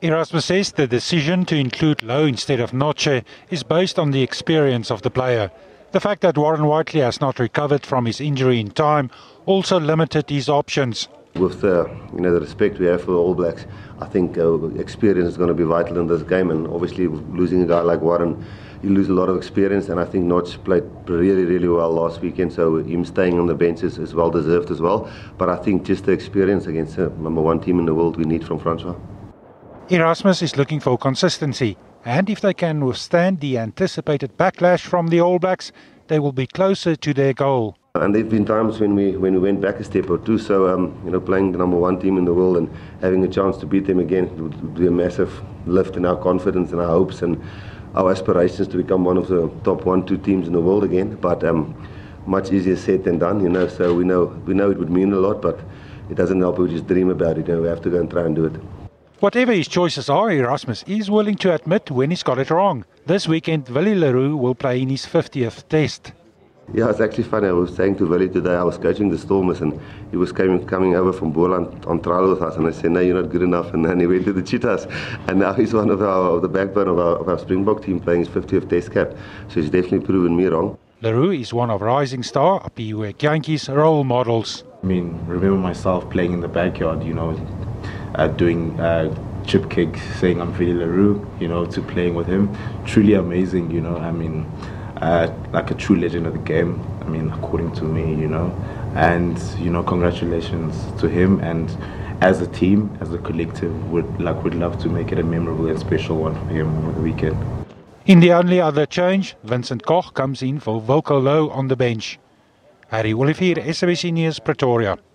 Erasmus says the decision to include Lowe instead of Noche is based on the experience of the player. The fact that Warren Whiteley has not recovered from his injury in time also limited his options. With the respect we have for the All Blacks, I think experience is going to be vital in this game, and obviously losing a guy like Warren, you lose a lot of experience, and I think Notch played really well last weekend, so him staying on the bench is well deserved as well. But I think just the experience against the number one team in the world we need from Francois. Erasmus is looking for consistency, and if they can withstand the anticipated backlash from the All Blacks, they will be closer to their goal. And there have been times when we went back a step or two, so playing the number one team in the world and having a chance to beat them again would be a massive lift in our confidence and our hopes and our aspirations to become one of the top 1-2 teams in the world again. But much easier said than done, so we know it would mean a lot, but it doesn't help if we just dream about it, we have to go and try and do it. Whatever his choices are, Erasmus is willing to admit when he's got it wrong. This weekend, Willie le Roux will play in his 50th test. Yeah, it's actually funny. I was saying to Willie today, I was coaching the Stormers and he was coming over from Boland on trial with us, and I said, no, you're not good enough, and then he went to the Cheetahs, and now he's one of the backbone of our Springbok team playing his 50th test cap, so he's definitely proven me wrong. Le Roux is one of Rising Star, Aphiwe Jantjies role models. I mean, remember myself playing in the backyard, doing chip kick, saying I'm Willie le Roux, to playing with him. Truly amazing, like a true legend of the game, according to me, and, congratulations to him, and as a team, as a collective, would love to make it a memorable and special one for him over the weekend. In the only other change, Vincent Koch comes in for Wilco Lowe on the bench. Harry Olivier, SABC News, Pretoria.